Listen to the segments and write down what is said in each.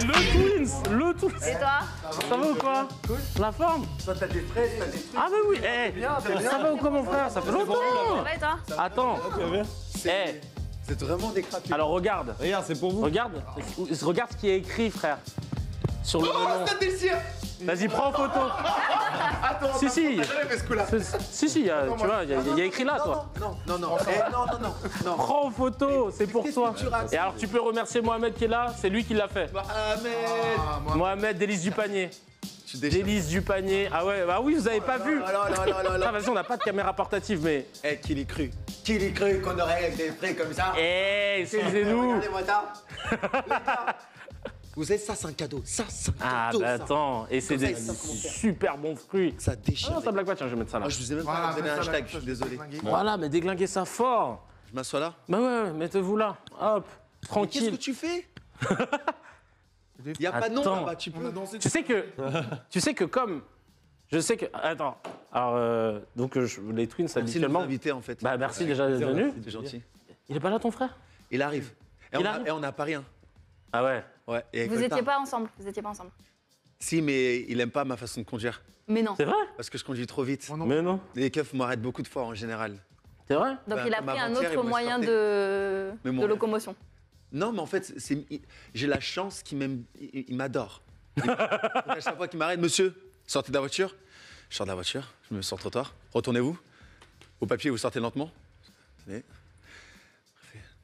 le Twins, le Twins. Et toi? Ça va ou quoi? La forme? Toi, t'as des fraises, t'as des trucs. Ah bah oui, ça va ou quoi mon frère? Ça fait longtemps. Ça va et toi? Attends. C'est vraiment des crapulés. Alors regarde. Regarde, c'est pour vous. Regarde ce qui est écrit, frère. Sur le melon. ça déchire. Vas-y, prends en photo. Attends, Si, si. fait ce coup-là. Si, tu vois, il y a écrit là, toi. Non. Non. Prends en photo, c'est pour Qu'est-ce toi. que tu racontes? Et alors, tu peux remercier Mohamed qui est là, c'est lui qui l'a fait. Mohamed, délice du panier. Délice du panier. Ah ouais, bah oui, vous avez pas vu. Ah, vas-y, on n'a pas de caméra portative, mais. Eh, qui l'ait cru? Qui l'ait cru qu'on aurait des frais comme ça? Excusez-nous. Regardez-moi ça. Les gars, vous savez, ça, c'est un cadeau. Ça, c'est un Ah, cadeau. bah ça. attends, et c'est Comme ça, des ils savent comment faire. super bons fruits. Ça Ah déchire. non, ça blague pas, tiens, je vais mettre ça là. Moi, je vous ai même pas donné un hashtag, je suis désolé. Voilà, mais déglinguez ça fort. Je m'assois là. Bah ouais, mettez-vous là. Hop, Qu'est-ce que tranquille. tu fais? Il n'y a pas de nom Attends. là-bas, tu peux. Tu sais que comme. Je sais que. Attends. Alors, donc, les Twins, Merci de nous habituellement. inviter en fait. Bah, merci déjà d'être venu. C'est gentil. Il est pas là, ton frère? Il arrive. Et Il on a- arrive et on n'a pas rien. Ah ouais. Ouais. Et avec Vous le étiez temps. pas ensemble. Vous étiez pas ensemble. Si, mais il aime pas ma façon de conduire. Mais non. C'est vrai? Parce que je conduis trop vite. Mais non. Les keufs m'arrêtent beaucoup de fois en général. C'est vrai? Donc Bah, il a comme pris un avant-hier, ils autre m'ont moyen escorté. de Mais mon- locomotion. Non, mais en fait, j'ai la chance qu'il m'aime. Il m'adore. Donc à chaque fois qu'il m'arrête, monsieur, sortez de la voiture. Je sors de la voiture, je me mets sur le trottoir. Retournez-vous. Au papier, vous sortez lentement. Tenez. Il fait-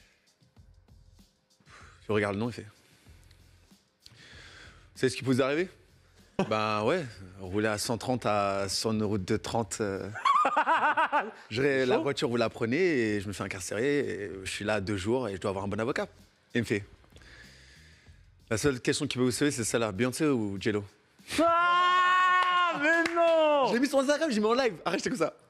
Je regarde le nom, il fait. Vous savez ce qui peut vous arriver? Ben ouais, rouler à 130 sur une route de 30. La voiture, vous la prenez et je me fais incarcérer. Et je suis là 2 jours et je dois avoir un bon avocat. Et il me fait. La seule question qui peut vous sauver, c'est celle-là. Beyoncé ou J-Lo? Ah, mais non! Je l'ai mis sur Instagram, j'ai mis en live. Arrête, j'étais comme ça.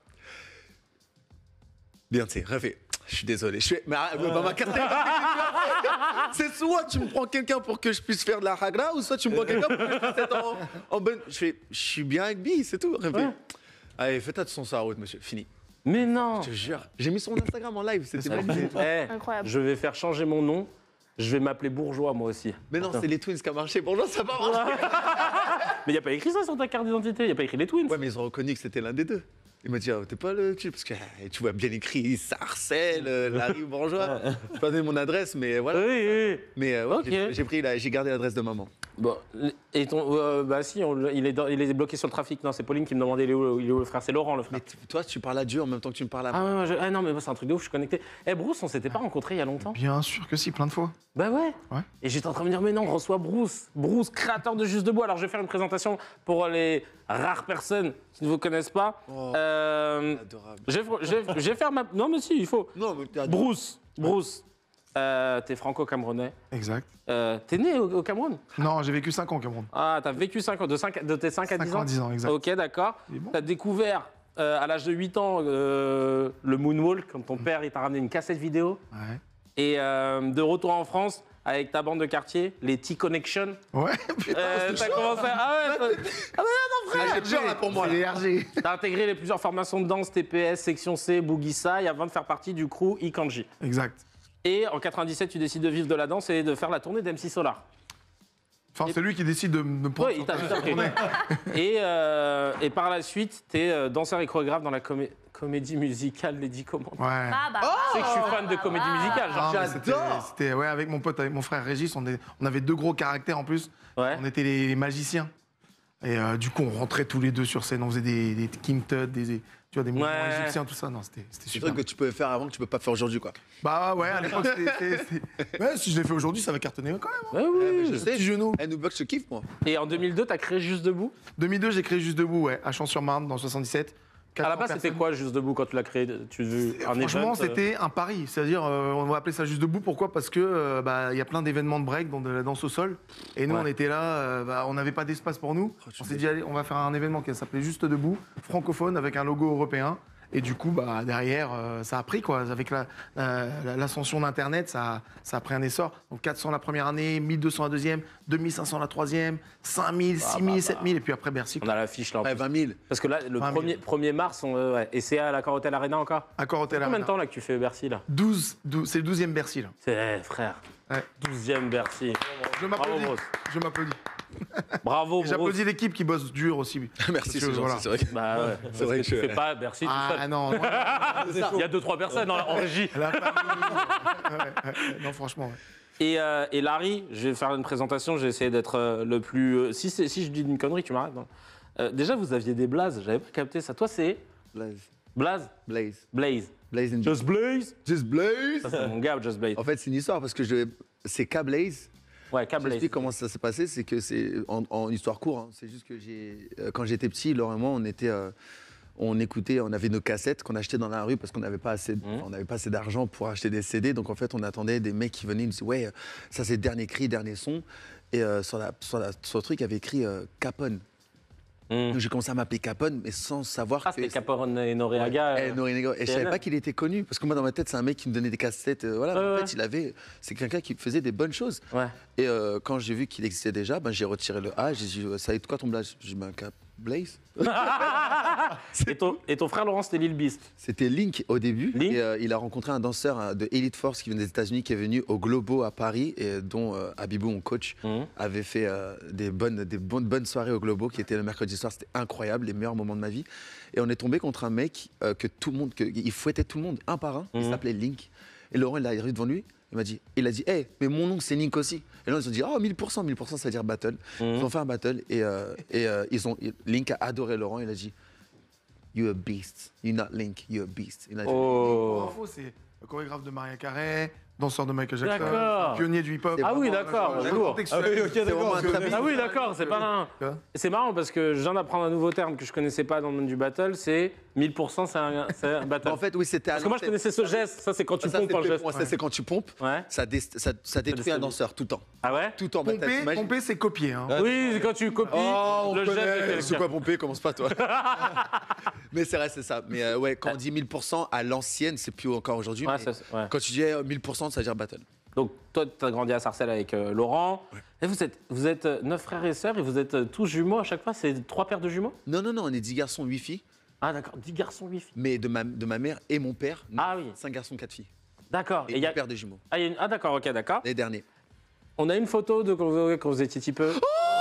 Beyoncé, refais. Je suis désolé. Mais dans ma carte c'est soit tu me prends quelqu'un pour que je puisse faire de la hagra, ou soit tu me prends quelqu'un pour que je puisse être en bonne. Je suis bien avec Bi, c'est tout. Refais. Ouais. Allez, faites attention sur la route, monsieur. Fini. Mais non! Je te jure. J'ai mis sur mon Instagram en live. C'était magnifique. Incroyable. Je vais faire changer mon nom. Je vais m'appeler Bourgeois, moi aussi. Mais non, c'est les Twins qui a marché. Bonjour, ça va marcher. Mais il n'y a pas écrit ça sur ta carte d'identité. Il n'y a pas écrit les Twins. Ouais, mais ils ont reconnu que c'était l'un des deux. Il m'a dit, oh, t'es pas le type, parce que tu vois bien écrit Sarcelles, Larry Bourgeois. Je peux pas donner mon adresse, mais voilà. Oui. Mais ouais, Ok. j'ai gardé l'adresse de maman. Bon, et bah si, il est bloqué sur le trafic. Non, c'est Pauline qui me demandait il est où le frère. C'est Laurent, le frère. Mais toi, tu parles à Dieu en même temps que tu me parles à moi. Ah ouais, non, mais moi, c'est un truc de ouf, je suis connecté. Eh, Bruce, on s'était pas rencontrés il y a longtemps? Bien sûr que si, plein de fois. Bah ouais. Ouais. Et j'étais en train de me dire, mais non, on reçoit Bruce. Bruce, créateur de Juste Debout. Alors, je vais faire une présentation pour les rares personnes qui ne vous connaissent pas. Oh, Adorable. Je vais faire ma... Non, mais si, il faut. Non, mais t'es adorable. Bruce, t'es franco-camerounais. Exact. T'es né au Cameroun? Non, j'ai vécu 5 ans au Cameroun. Ah, t'as vécu 5 ans, de tes 5 à 10 ans? 5 ans à 10 ans, exact. Ok, d'accord. Il est bon. T'as découvert à l'âge de 8 ans le moonwalk, quand ton père il t'a ramené une cassette vidéo. Ouais. Et de retour en France, avec ta bande de quartier, les T-Connection. Ouais, putain, T'as commencé à... Ah ouais, J'ai peur là pour moi. c'est Là. les RG. t'as intégré les plusieurs formations de danse, TPS, Section C, Boogie Sai, avant de faire partie du crew Ikanji. Exact. Et en 97, tu décides de vivre de la danse et de faire la tournée d'MC Solar. Enfin, c'est lui qui décide de me prendre. Oui, il t'a pris. Et par la suite, t'es danseur et chorégraphe dans la comédie musicale Les 10 Commandes. Ouais. Ah bah. Tu sais que je suis fan de comédie musicale, genre. Non, mais c'était ouais, avec mon pote, avec mon frère Régis, on avait 2 gros caractères en plus. Ouais. On était les magiciens. Et du coup, on rentrait tous les 2 sur scène, on faisait des King Tut, tu vois, des mouvements Ouais. égyptiens, tout ça. Non, c'était C'est super. un truc que tu peux faire avant que tu peux pas faire aujourd'hui, quoi. Bah ouais, à l'époque, ouais, si je l'ai fait aujourd'hui, ça va cartonner quand même. Ouais, oui. Ouais, mais je Le sais. petit genou. Eh, Nooblock, je kiffe, moi. Et en 2002, t'as créé Juste Debout. 2002, j'ai créé Juste Debout, ouais, à Champs-sur-Marne, dans 77. À la base, c'était quoi Juste Debout quand tu l'as créé? Franchement, event, c'était un pari. C'est-à-dire, on va appeler ça Juste Debout. Pourquoi? Parce que il y a plein d'événements de break, dans de la danse au sol. Et nous, Ouais. on était là, on n'avait pas d'espace pour nous. On s'est dit, allez, on va faire un événement qui s'appelait Juste Debout, francophone, avec un logo européen. Et du coup, bah, derrière, ça a pris, quoi. Avec l'ascension d'Internet, ça a pris un essor. Donc 400 la première année, 1200 la deuxième, 2500 la troisième, 5000, 6000, 7000, et puis après Bercy. On a l'affiche là. En Ouais, plus. 20 000. Parce que là, le 1er mars, et c'est à l'accord Hotel Arena encore. Accord Hotel Combien Arena. de temps là que tu fais Bercy là? 12, c'est le 12e Bercy, là. C'est frère. Ouais. 12e Bercy. Je m'applaudis. Bruce. Je m'applaudis. Bravo, Et j'applaudis l'équipe qui bosse dur aussi. Merci, Parce que, c'est gentil, voilà. c'est vrai. Bah ouais. C'est vrai que tu je- fais pas Bercy tout seul. Ah non, Il y a 2-3 personnes en régie. la famille. Ouais. Non, franchement, ouais. Et Larry, je vais faire une présentation, j'ai essayé d'être le plus... si je dis une connerie, tu m'arrêtes. Déjà, vous aviez des blazes, j'avais pas capté ça. Toi, c'est Blaze. Blaze Blaze. Blaze. Blaze and Just Blaze Just Blaze. Ça, c'est mon gars, Just Blaze. En fait, c'est une histoire parce que c'est K-Blaze. Ouais, K-Blaze. J'explique comment ça s'est passé, c'est que c'est en histoire courte. Hein. C'est juste que quand j'étais petit, Laurent et moi, on écoutait, on avait nos cassettes qu'on achetait dans la rue parce qu'on n'avait pas assez, on n'avait pas assez d'argent pour acheter des CD. Donc en fait, on attendait des mecs qui venaient, ils nous disaient ouais, ça c'est dernier cri, dernier son. Et sur le truc, il y avait écrit Capone. Donc j'ai commencé à m'appeler Capone, mais sans savoir Ah, que c'était Capone et Noriega. Et je savais pas qu'il était connu parce que moi dans ma tête c'est un mec qui me donnait des cassettes. Voilà, mais en fait c'est quelqu'un qui faisait des bonnes choses. Ouais. Et quand j'ai vu qu'il existait déjà, ben, j'ai retiré le A. J'ai dit ça va être quoi ton blaze? J'ai dit ben, Blaze. Et ton frère Laurent, c'était Lil Beast. C'était Link au début. Link. Et il a rencontré un danseur de Elite Force qui vient des États-Unis, qui est venu au Globo à Paris, et dont Abibou, mon coach, avait fait des bonnes soirées au Globo, qui était le mercredi soir. C'était incroyable, les meilleurs moments de ma vie. Et on est tombé contre un mec il fouettait tout le monde, un par un. Il s'appelait Link. Et Laurent, il est arrivé devant lui. Il a dit, hey, mais mon nom c'est Link aussi. Et là ils ont dit, oh 1000%, ça veut dire battle. Ils ont fait un battle et Link a adoré Laurent. Il a dit, you're a beast, you're not Link, you're a beast. Il a dit, Pour info, c'est le chorégraphe de Maria Carey, danseur de Michael Jackson, D'accord. pionnier du hip-hop. Ah oui, d'accord, lourd. Ah oui, d'accord, c'est pas un... Quoi C'est marrant parce que je viens d'apprendre un nouveau terme que je connaissais pas dans le monde du battle, c'est 1000%, c'est un battle. En fait, oui, c'était. Parce que moi, je connaissais ce geste. Ça, c'est quand tu pompes un geste. Ça, c'est quand tu pompes. Ouais. Ça détruit un danseur tout le temps. Ah ouais? Tout le temps. Pomper, c'est copier. Hein. Oui, c'est quand tu copies Oh, le geste de c'est quelqu'un. quoi pomper? Commence pas, toi. Mais c'est vrai, c'est ça. Mais ouais, quand on dit 1000% à l'ancienne, c'est plus encore aujourd'hui. Ouais, mais ouais. Quand tu dis 1000%, ça veut dire battle. Donc, toi, tu as grandi à Sarcelles avec Laurent. Ouais. Et vous êtes 9 frères et sœurs et vous êtes tous jumeaux à chaque fois? C'est 3 paires de jumeaux? Non, on est 10 garçons, 8 filles. Ah, d'accord, 10 garçons, 8 filles. Mais de ma mère et mon père, Ah oui. 5 garçons, 4 filles. D'accord. Et mon père de jumeaux. Ah, d'accord, ok, d'accord. Les derniers. On a une photo de quand vous étiez petit peu.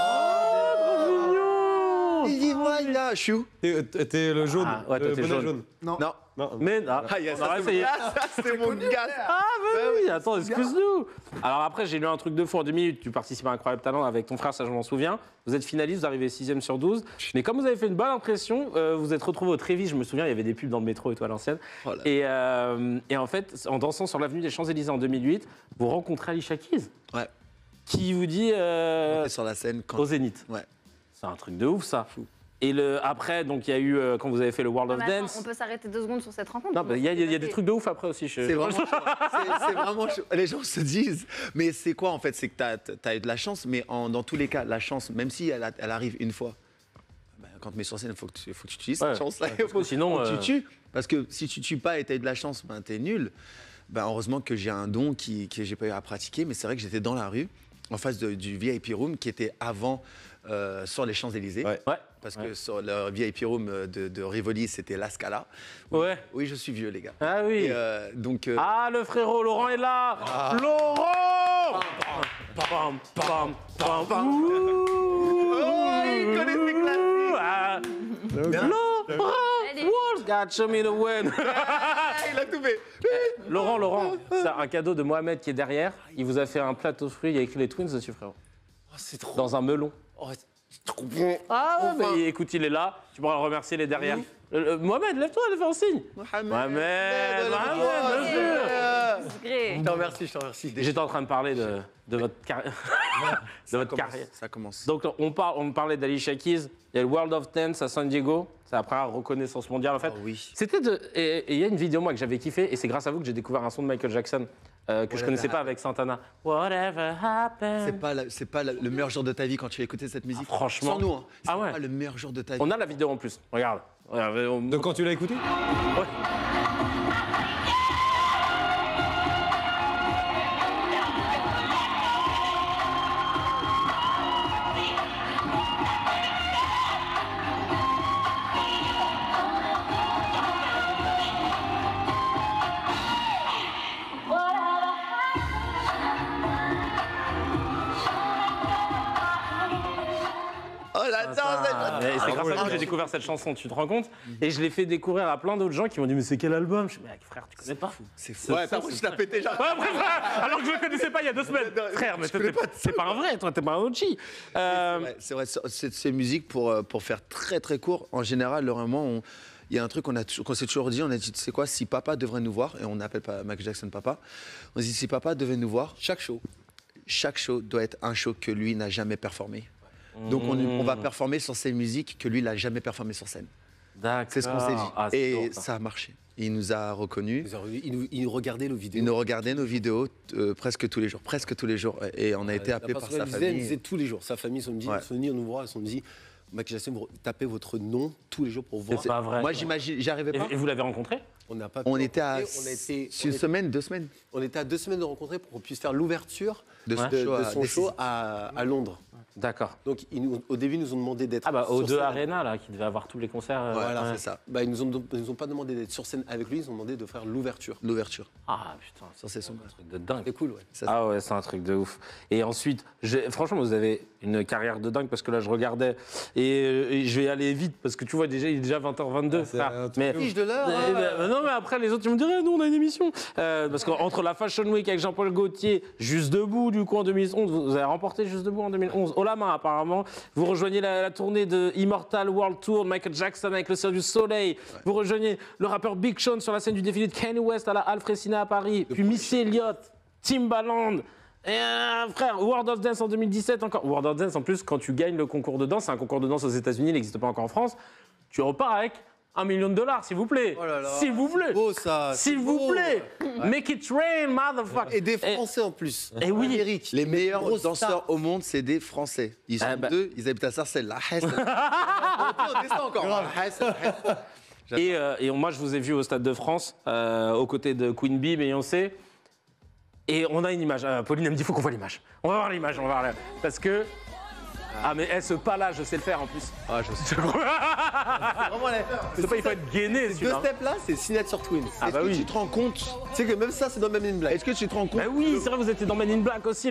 Il dit, voilà, chou. T'es le jaune, Ah, ouais, toi, le t'es bonnet jaune. Non. Mais ah, Ah, yes, on a essayé. c'est mon gars. Ah, bah oui, attends, excuse-nous. Alors après, j'ai lu un truc de fou en 2 minutes. Tu participes à Incroyable Talent avec ton frère, ça je m'en souviens. Vous êtes finaliste, vous arrivez 6e sur 12. Mais comme vous avez fait une bonne impression, vous êtes retrouvé au Trévis. Je me souviens, il y avait des pubs dans le métro et tout à l'ancienne. Oh là. Et en fait, en dansant sur l'avenue des Champs-Élysées en 2008, vous rencontrez Alicia Keys, Ouais. qui vous dit On était sur la scène quand. au Zénith. Ouais. C'est un truc de ouf, ça. Et après, donc il y a eu, quand vous avez fait le World of Mais attends, Dance. on peut s'arrêter 2 secondes sur cette rencontre. Non, il y a des trucs de ouf après aussi. C'est vraiment chaud. C'est vraiment chaud. Les gens se disent, mais c'est quoi en fait? C'est que tu as eu de la chance, mais dans tous les cas, la chance, même si elle arrive une fois, bah, quand tu te mets sur scène, il faut que tu utilises cette chance-là. parce que sinon, Faut que tu tues. Parce que si tu tues pas et tu as eu de la chance, ben, tu es nul. Ben, heureusement que j'ai un don que j'ai pas eu à pratiquer, mais c'est vrai que j'étais dans la rue, en face du VIP Room, qui était avant sur les Champs-Élysées. Ouais. Ouais. Parce que sur le VIP Room de Rivoli, c'était La Scala. Ouais. Oui, je suis vieux, les gars. Ah oui. Et, donc, Ah, le frérot, Laurent est là. Laurent. Pam, pam, pam, pam. Oh, il connaît ses classiques. Ah. Laurent. Allez. Walls got show me the win. Il a tout fait. Laurent, c'est un cadeau de Mohamed qui est derrière. Il vous a fait un plateau de fruits. Il y a écrit les Twins dessus, frérot. Oh, c'est trop. Dans un melon. Oh, c'est trop bon. Ah, mais écoute, il est là. Tu pourras le remercier, il est derrière. Mohamed, lève-toi, fais un signe. Mohamed, bien sûr. Gré. Je te remercie, je te remercie. J'étais en train de parler de votre carrière. de votre carrière. Ça commence. Donc, on parlait d'Alicia Keys. Il y a le World of Dance à San Diego. C'est après la reconnaissance mondiale, en fait. Oh oui. C'était et il y a une vidéo, moi, que j'avais kiffé. Et c'est grâce à vous que j'ai découvert un son de Michael Jackson. que je connaissais pas avec Santana. Whatever happened. C'est pas le meilleur jour de ta vie quand tu as écouté cette musique. franchement. Sans nous, hein. C'est Ah ouais. pas le meilleur jour de ta vie. On a la vidéo en plus. Regarde. De quand tu l'as écouté? Oh la danse, Et c'est grâce à toi que j'ai découvert cette chanson, tu te rends compte? Et je l'ai fait découvrir à plein d'autres gens qui m'ont dit mais c'est quel album? Je dis mais frère, tu connais pas? c'est fou. Ouais, t'as je t'ai pété, genre. Ouais, après, frère, alors que je le connaissais pas il y a 2 semaines. Frère, mais c'est pas un vrai, toi, t'es pas un OG. C'est vrai, ces musiques, pour faire très très court, en général, vraiment, il y a un truc qu'on s'est toujours dit, on a dit, tu sais quoi, si papa devrait nous voir, et on n'appelle pas Michael Jackson papa, on se dit, si papa devait nous voir, chaque show doit être un show que lui n'a jamais performé. Donc on va performer sur ces musiques que lui n'a jamais performé sur scène. D'accord. C'est ce qu'on s'est dit. Ah, c'est Et lourd, ça a marché. Il nous a reconnus. Il nous regardait nos vidéos. Il nous regardait nos vidéos presque tous les jours. Presque tous les jours. Et on a été appelé par sa Elle famille. disait tous les jours. Sa famille, ils sont dit, Ouais. ils sont venus nous voir, ils sont dit, Michael Jackson, vous tapez votre nom tous les jours pour voir. C'est pas vrai. Moi, j'imagine, j'arrivais pas. Et vous l'avez rencontré? On n'a pas. On était à on une semaine, 2 semaines. On était à 2 semaines de rencontrer pour qu'on puisse faire l'ouverture De de, ce show à son Décision. show à Londres. D'accord. Donc, au début, ils nous ont demandé d'être. Ah bah au sur 2 scène. Arena là, qui devait avoir tous les concerts. Voilà, ouais. c'est ça. Bah, ils nous ont pas demandé d'être sur scène avec lui, ils nous ont demandé de faire l'ouverture. L'ouverture. Ah putain, Ça, c'est son. un truc de dingue. C'est cool, ouais. Ça, Ah ouais, c'est un truc de ouf. Et ensuite, franchement, vous avez une carrière de dingue parce que là, je regardais et je vais aller vite parce que tu vois, déjà, il est déjà 20h22. c'est frère. un truc Mais, Fiche de l'heure. non, mais après, les autres, ils me diraient, nous, on a une émission. Parce qu'entre la Fashion Week avec Jean-Paul Gaultier, Juste Debout, du coup, en 2011, vous avez remporté Juste Debout en 2011, haut la main, apparemment. Vous rejoignez la tournée de Immortal World Tour de Michael Jackson avec le Cirque du Soleil. Ouais. Vous rejoignez le rappeur Big Sean sur la scène du défilé de Kanye West à la Halle Fresina à Paris. Puis Missy Elliott, Timbaland. Et frère, World of Dance en 2017 encore. World of Dance, en plus, quand tu gagnes le concours de danse, c'est un concours de danse aux États-Unis, il n'existe pas encore en France. Tu repars avec $1 million, s'il vous plaît. Oh là là, s'il vous plaît. beau ça. S'il vous plaît. Make it rain, motherfucker. Et des Français en plus. Et oui. Amérique. Les meilleurs Grosse danseurs star. au monde, c'est des Français. Ils sont deux, ils habitent à Sarcelles. La Hesse. On descend encore. La Hesse, la Hesse. Et moi, je vous ai vu au Stade de France, aux côtés de Queen Bee, Beyoncé. Et on a une image. Pauline, elle me dit, il faut qu'on voit l'image. On va voir l'image, on va voir l'image. Parce que... Ah, mais ce pas-là, je sais le faire en plus. Ah, je sais. Vraiment, C'est pas, il faut être gainé, Ces celui-là. 2 steps là, c'est Signature Twins. Ah bah Est-ce que oui. tu te rends compte Tu sais que même ça, c'est dans Men in Black. Est-ce que tu te rends compte Bah oui, c'est vrai, vous étiez dans Men in Black aussi.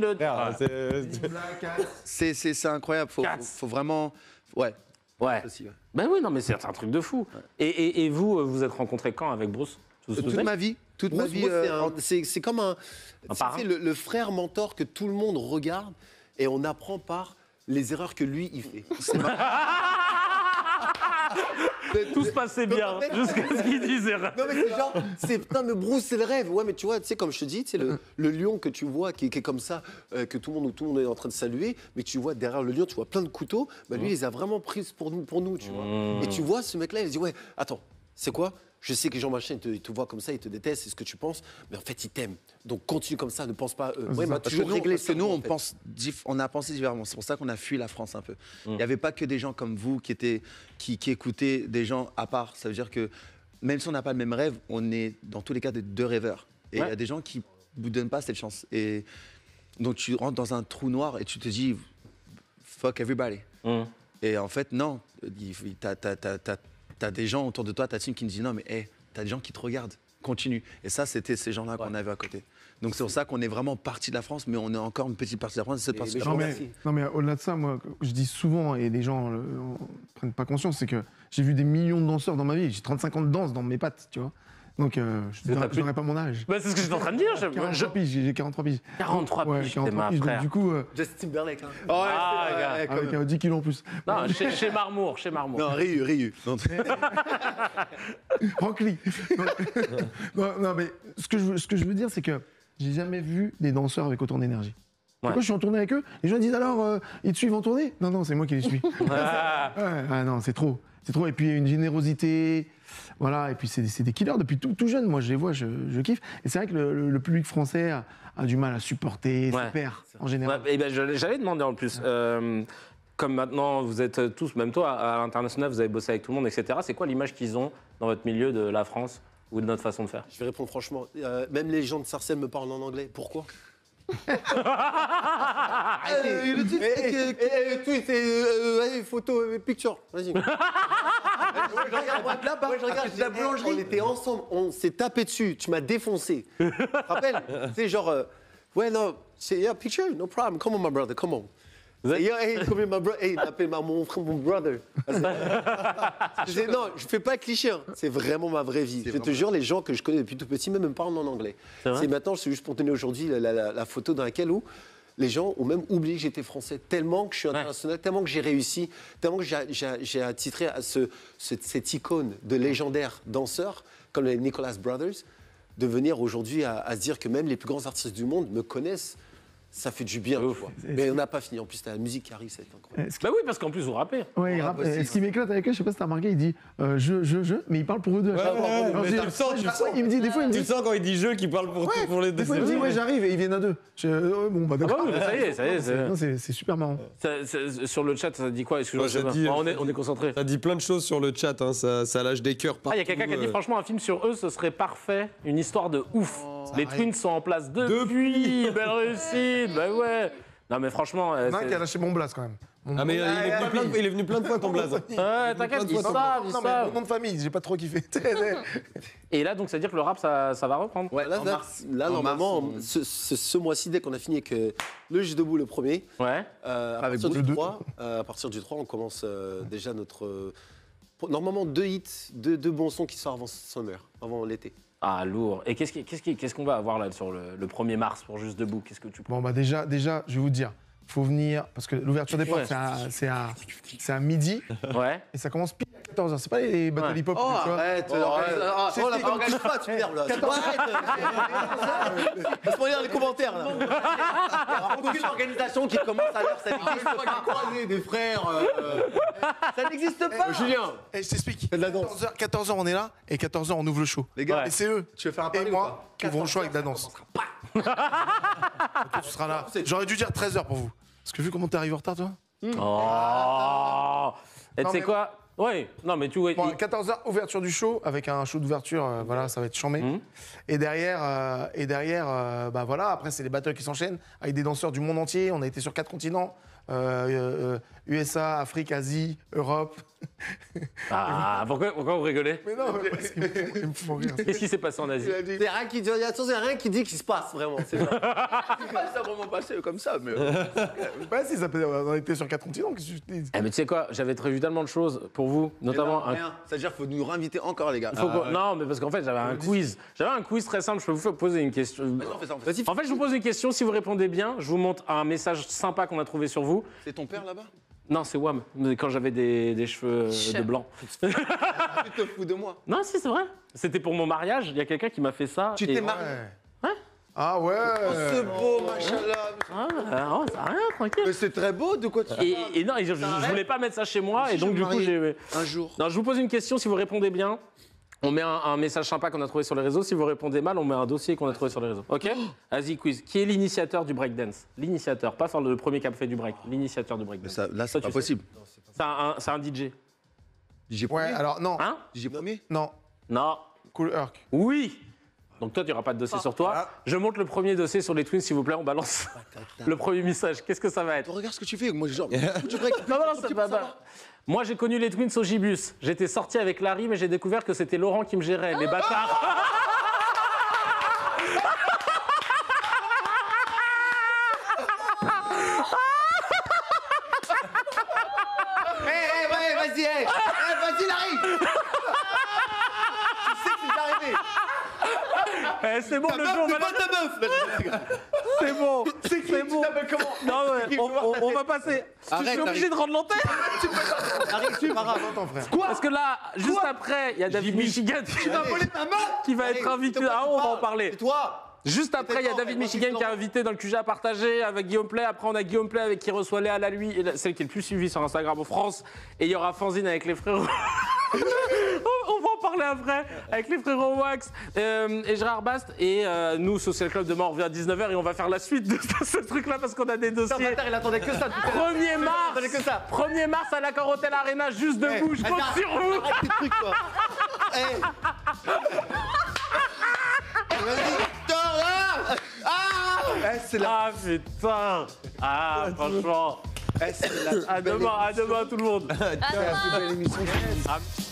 C'est incroyable. Faut vraiment. Ouais. Ouais. Aussi, ouais. Bah oui, non, mais c'est un truc de fou. Et vous, vous êtes rencontrés quand avec Bruce? Toute ma vie. Toute ma Bruce, vie. c'est comme un parrain. c'est le frère mentor que tout le monde regarde et on apprend par les erreurs que lui il fait. Tout se passait bien, en fait- jusqu'à ce qu'ils disent. Non mais c'est genre, putain mais Bruce c'est le rêve. Ouais mais tu vois, tu sais comme je te dis, tu sais le lion que tu vois qui est comme ça, que tout le monde est en train de saluer, mais tu vois derrière le lion, tu vois plein de couteaux. Bah lui il les a vraiment prises pour nous, tu vois. Et tu vois ce mec là, il dit ouais, attends, c'est quoi? Je sais que Jean Machin, il te voit comme ça, il te déteste, c'est ce que tu penses, mais en fait, il t'aime. Donc continue comme ça, ne pense pas. Ouais, Parce que toujours nous, réglé parce que nous, ça, en on, fait. on a pensé différemment. C'est pour ça qu'on a fui la France un peu. Il n'y avait pas que des gens comme vous qui écoutaient des gens à part. Ça veut dire que même si on n'a pas le même rêve, on est dans tous les cas des 2 rêveurs. Et il y a des gens qui ne vous donnent pas cette chance. Et donc tu rentres dans un trou noir et tu te dis fuck everybody. Et en fait, non. T'as des gens autour de toi, ta team qui me disent non, mais hey, t'as des gens qui te regardent. Continue. Et ça, c'était ces gens-là qu'on avait à côté. Donc c'est pour ça qu'on est vraiment parti de la France, mais on est encore une petite partie de la France. Cette partie de la mais France. Merci. Non mais au-delà de ça, moi, je dis souvent, et les gens ne prennent pas conscience, c'est que j'ai vu des millions de danseurs dans ma vie. J'ai 35 ans de danse dans mes pattes, tu vois. Donc je ne donnerai pas mon âge. Bah, c'est ce que j'étais en train de dire. 43 piges, j'ai 43 piges. 43 Ouais, piges, t'es 43 ma piges, donc frère. du coup, Justin Timberlake. Hein. Ah, gars. avec 10 kilos en plus. Non, chez Marmour, chez Marmour. Non, Ryu. Non, Rockly. non, mais ce que je veux dire, c'est que j'ai jamais vu des danseurs avec autant d'énergie. Ouais. Quand je suis en tournée avec eux, les gens disent alors, ils te suivent en tournée? Non, non, c'est moi qui les suis. Ah. Ouais, non, c'est trop. C'est trop. Et puis, une générosité. Voilà. Et puis, c'est des killers depuis tout jeune. Moi, je les vois, je kiffe. Et c'est vrai que le public français a du mal à supporter Ouais. ses pairs, en général. Ouais, et ben, j'allais demander en plus. Comme maintenant, vous êtes tous, même toi, à l'international, vous avez bossé avec tout le monde, etc. C'est quoi l'image qu'ils ont dans votre milieu de la France ou de notre façon de faire? Je vais répondre franchement. Même les gens de Sarcelles me parlent en anglais. Pourquoi? Le tweet, photo, picture. Vas-y. Je regarde là-bas. Je regarde la boulangerie. On était ensemble. On s'est tapé dessus. Tu m'as défoncé. Tu te rappelles? C'est genre, ouais, non, c'est yeah, picture, no problem. Come on, my brother, come on. Yeah, hey, come here, my brother. Hey, il m'appelle mon brother. Non, je fais pas cliché. Hein. C'est vraiment ma vraie vie. Je te jure, les gens que je connais depuis tout petit, même me parlent en anglais. C'est maintenant, c'est juste pour tenir aujourd'hui la photo dans laquelle où les gens ont même oublié que j'étais français, tellement que je suis international, tellement que j'ai réussi, tellement que j'ai attitré à cette icône de légendaires danseurs comme les Nicholas Brothers, de venir aujourd'hui à se dire que même les plus grands artistes du monde me connaissent. Ça fait du bien. Mais on n'a pas fini. En plus, t'as la musique qui arrive, c'est incroyable. Bah oui, parce qu'en plus, vous rappez. Ouais, il rappe. Ce qui m'éclate avec eux, je sais pas si t'as remarqué, il dit mais il parle pour eux deux. Alors, mais tu le sens, il me dit, des fois, il me Tu dit. le sens quand il dit je qu'il parle pour les deux. Des fois, il me dit, ouais, j'arrive et ils viennent à deux. Bon, bah Ah bah d'accord. oui, ça y est. Non, c'est super marrant. Sur le chat, ça dit quoi? Excuse-moi, Ça dit- on est concentré. Ça dit plein de choses sur le chat, hein, ça lâche des cœurs partout. Ah, il y a quelqu'un qui a dit franchement, un film sur eux, ce serait parfait. Une histoire de ouf. Les Twins sont en place depuis. Belle réussite. Bah ouais. Non, mais franchement. Il y en a un qui a lâché mon blase quand même. Ah mais il est venu plein de fois ton blaze. Ouais, t'inquiète, ils savent, ils Non, mais savent. mon nom de famille, j'ai pas trop kiffé. Et là, donc, ça veut dire que le rap, ça va reprendre. Ouais, Là, normalement, ce mois-ci, dès qu'on a fini avec le Juste Debout, le premier, Ouais. à partir du 3, on commence déjà notre... normalement, 2 hits, 2 bons sons qui sortent avant Summer, avant l'été. Ah, lourd. Et qu'est-ce qu'on va avoir là sur le 1er mars pour Juste Debout? Qu'est-ce que tu penses? Bon, bah déjà, je vais vous dire, faut venir, parce que l'ouverture des portes, c'est à midi, Ouais. et ça commence pile à 14h. C'est pas les battle Ouais. hip-hop, Oh, tu vois. arrête on la organise pas, tu m'énerves, là. Laisse-moi lire les commentaires, là. Il y a aucune organisation qui commence à l'heure, ça n'existe pas. Croiser des frères... Ça n'existe pas. Julien. Et je t'explique. de la danse. 14h, on est là, et 14h, on ouvre le show. Les gars, Et c'est eux, tu veux faire un et pari ou moi, pas qui ouvrons le show avec de la danse. Toi, tu seras là. J'aurais dû dire 13h pour vous. Parce que vu comment t'es arrivé en retard, toi. Oh. Et tu Non, sais mais- quoi? Oui. Non, mais tu vois. Bon, 14h, ouverture du show, avec un show d'ouverture, voilà, ça va être chambé. Et derrière, bah voilà, après, c'est les battles qui s'enchaînent, avec des danseurs du monde entier. On a été sur 4 continents. USA, Afrique, Asie, Europe. Ah, pourquoi vous rigolez? Mais non, parce qu'ils me font rire. Qu'est-ce qui s'est passé en Asie? Il n'y a rien qui dit, attention, il y a rien qui dit qu'il se passe, vraiment. C'est genre... ça vraiment passé comme ça, mais. Ouais, si, on a été sur 4 continents. Qu'est-ce que je te dis ? Eh, mais tu sais quoi? J'avais prévu tellement de choses pour vous, notamment un. Rien. C'est-à-dire qu'il faut nous réinviter encore, les gars. Non, mais parce qu'en fait, j'avais un quiz. J'avais un quiz très simple. Je peux vous poser une question. On fait ça, on fait ça. En fait, je vous pose une question. Si vous répondez bien, je vous montre un message sympa qu'on a trouvé sur vous. C'est ton père là-bas? Non, c'est Wham. Quand j'avais des cheveux de blanc. Tu te fous de moi. Non, si, c'est vrai. C'était pour mon mariage. Il y a quelqu'un qui m'a fait ça. Tu et- t'es marié. Ouais. Ah ouais C'est beau, machallah. Ah, c'est rien, tranquille. Mais c'est très beau, de quoi tu Et non, je voulais pas mettre ça chez moi. Et donc, du coup, j'ai. Un jour. Non, je vous pose une question. Si vous répondez bien, on met un message sympa qu'on a trouvé sur les réseaux. Si vous répondez mal, on met un dossier qu'on a trouvé sur les réseaux. OK? Vas-y, quiz. Qui est l'initiateur du breakdance? L'initiateur, pas sur le premier qui a fait du break. L'initiateur du Mais breakdance. ça, là, Toi, c'est tu pas sais. possible. C'est un DJ. DJ Ouais, premier. alors non. Hein? DJ premier. Non, Non. Cool Herc. Oui. Donc toi, tu n'auras pas de dossier sur toi. Je monte le premier dossier sur les Twins, s'il vous plaît. On balance le premier message. Qu'est-ce que ça va être? Regarde ce que tu fais. Moi, genre, du break. Non, c'est pas. Moi, j'ai connu les Twins au Gibus. J'étais sorti avec Larry, mais j'ai découvert que c'était Laurent qui me gérait. Les bâtards. Vas-y, Larry. Tu sais que c'est arrivé. Eh, c'est bon, le jour. C'est bon. C'est bon. Non, ouais, on va passer. Arrête, Je suis obligé de rendre l'antenne. Larry, tu pars avant. Attends, frère. Parce que là, juste après, il y a David Michigan qui va être invité. Ah, on va en parler. C'est toi. Juste après, il y a David Michigan qui est invité dans le QG à partager avec Guillaume Play. Après, on a Guillaume Play avec qui reçoit Léa Lalui, celle qui est le plus suivie sur Instagram en France. Et il y aura Fanzine avec les frérots. On va en parler après, avec les frérots Wax et Gérard Bast. Et nous, Social Club, demain, on revient à 19h et on va faire la suite de ce truc-là parce qu'on a des dossiers. Il attendait que ça. 1er mars, attendait que ça. 1er mars à l'Accor Hotel Arena, juste debout, je compte sur vous. Arrête tes trucs, toi. Vas-y, Thor, là. C'est la... Ah putain. Ah franchement. c'est la... À demain tout le monde. C'est la plus belle émission. Ah.